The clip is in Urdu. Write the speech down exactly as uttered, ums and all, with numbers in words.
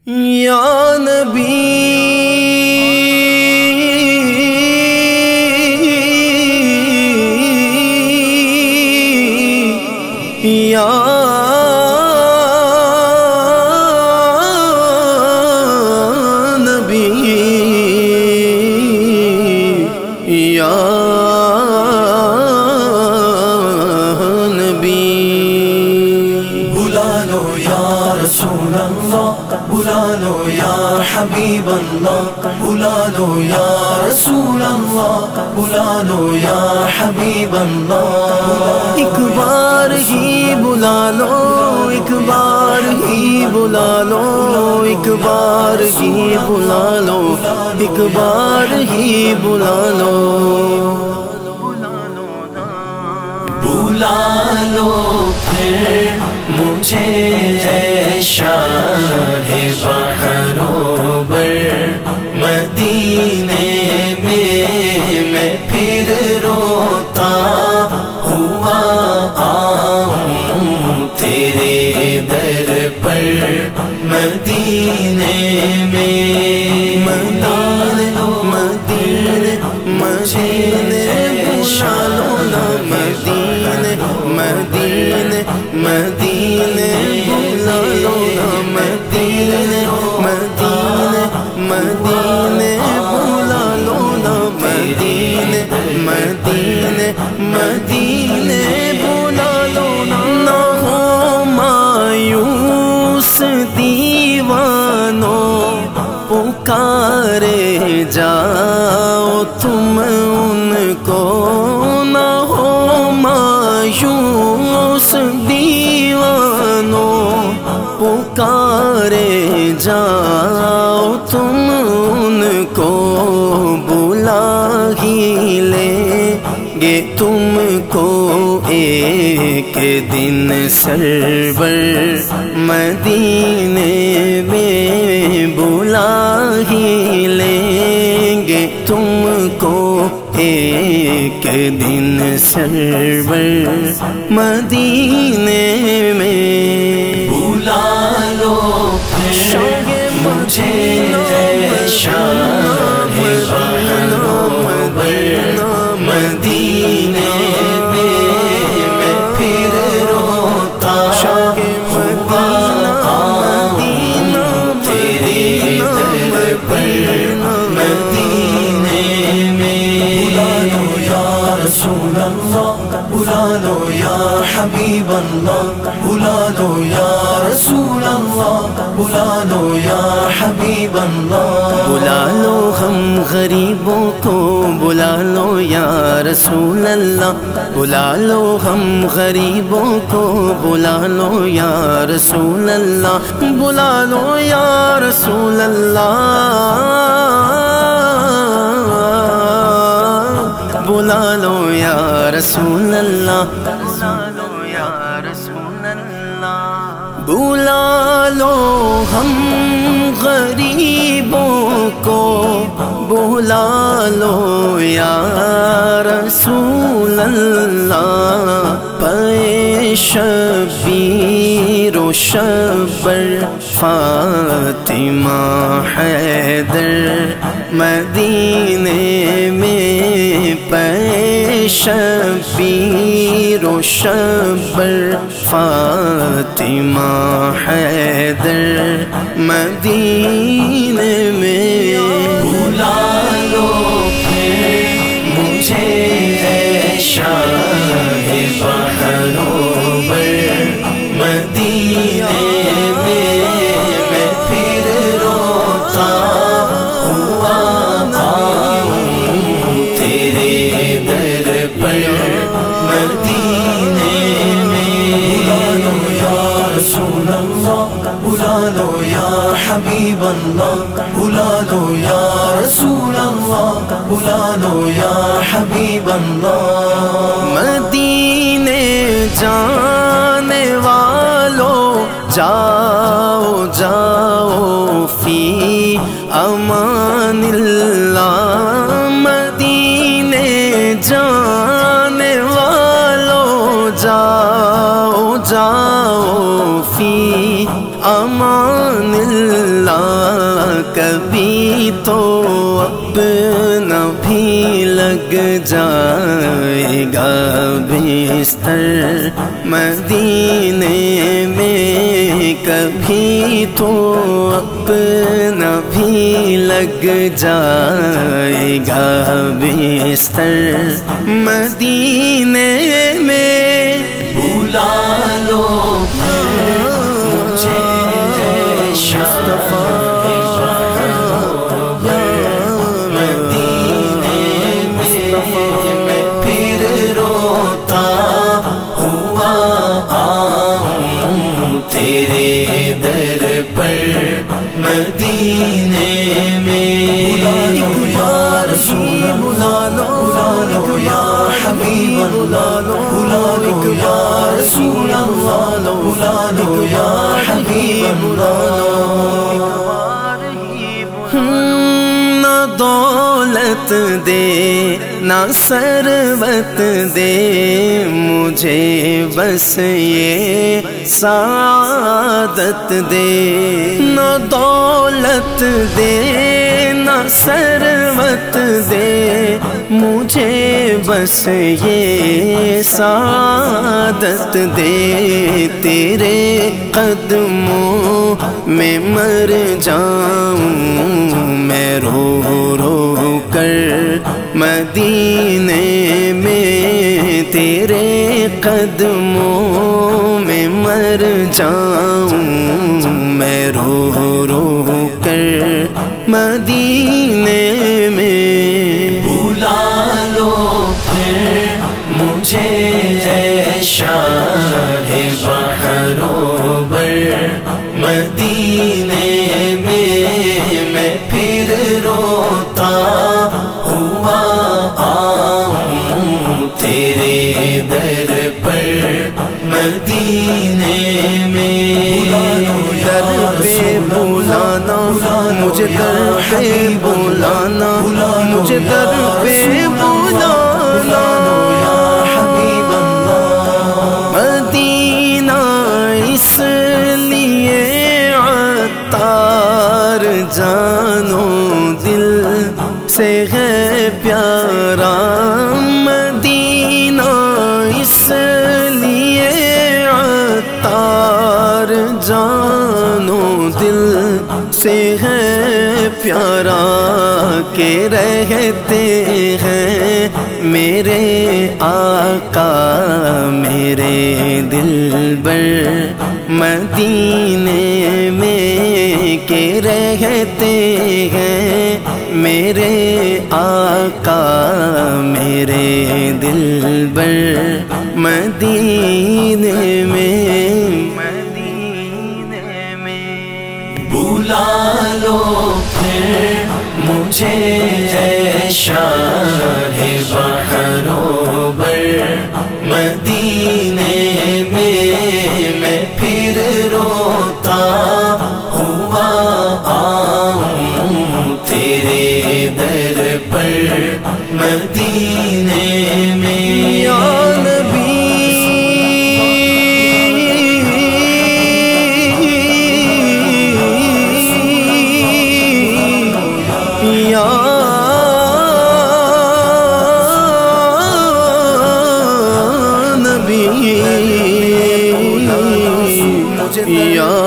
یا نبی یا نبی یا نبی بلا لو یا رسول اللہ، بلا لو یا حبیب اللہ، بلا لو یا رسول اللہ، بلا لو یا حبیب اللہ۔ ایک بار ہی بلا لو، ایک بار ہی بلا لو، ایک بار ہی بلا لو، ایک بار ہی بلا لو، بلا لو پھر مجھے اے شاہ بحر و بر، مدینے میں میں پھر روتا ہوا آؤں تیرے در پر، مدینے میں مدینے مدینے مدینے شالو نا مدینے مدینے مدینے بلا لو نا مدینے مدینے مدینے بلا لو نا مدینے مدینے مدینے بلا لو نا۔ نہ ہو مایوس دیوانوں، پکارے جاؤ تم ان کو، نہ ہو مایوس دیوانوں، پکارے جاؤ تم ان کو، بلا ہی لیں گے تم کو ایک دن سرور، مدینے میں بلا ہی لیں گے تم کو ایک دن سرور، مدینے میں بلا لو پھر مجھے اے شاہ بحر و بر، مدینے میں میں پھر روتا ہوا آؤں تیرے در پر، مدینے میں بلا لو یا رسول اللہ، بلا لو یا حبیب اللہ، بلا لو یا رسول اللہ، بلا لو یا حبیب اللہ۔ بلا لو ہم غریبوں کو، بلا لو یا رسول اللہ، بلا لو ہم غریبوں کو، بلا لو یا رسول اللہ، بلا لو یا رسول اللہ، بلا لو یا رسول اللہ، بلا لو ہم غریبوں کو، بلا لو یا رسول اللہ، پے شبیر و شبر فاطمہ حیدر، مدینے میں پے شبیر و شبر فاطمہ حیدر، مدینے میں بلا لو پھر مجھے اے شاہ بحر و بر، مدینے میں میں پھر روتا ہوا آؤں تیرے در پر، مدینے میں بلا لو یا رسول اللہ، بلا لو یا حبیب اللہ، بلا لو یا رسول اللہ، بلا لو یا حبیب اللہ۔ مدینے جانے والوں جاؤ جاؤ فی امان اللہ، مدینے جانے والوں جاؤ جاؤ فی امان اللہ، مولا کبھی تو اپنا بھی لگ جائے گا بستر مدینے میں، کبھی تو اپنا بھی لگ جائے گا بستر مدینے میں۔ بلا لو مجھے تیرے در پر مدینے میں، یا رسول بلا لو بلا لو یا حبیب بلا لو بلا لو یا رسول اللہ بلا لو یا حبیب بلا لو۔ نہ دولت دے نہ ثروت دے مجھے، بس یہ سعادت دے۔ نہ دولت دے نہ ثروت دے مجھے، بس یہ سعادت دے۔ تیرے قدموں میں مر جاؤں میں رو رو کر مدینے میں، تیرے قدموں میں مر جاؤں میں رو رو کر مدینے میں۔ بلا لو پھر مجھے اے شاہ بحر و بر مدینے میں، میں پھر روتا ہوا آؤں تیرے در پر مدینے میں۔ در پہ بلانا مجھے، در پہ بلانا مجھے، در پہ بلانا مدینہ اس لیے عطار جانو دل سے ہے پیارا، مدینہ اس لیے عطار جانو دل سے ہے پیارا، کہ رہتے ہیں میرے آقا میرے دلبر مدینے میں، کہ رہتے ہیں میرے آقا میرے دلبر مدینے میں۔ بلا لو پھر مجھے اے شاہ بحر و بر مدینے میں، میں پھر روتا ہوا آؤں تیرے در پر مدینے میں۔ یا نبی یا نبی یا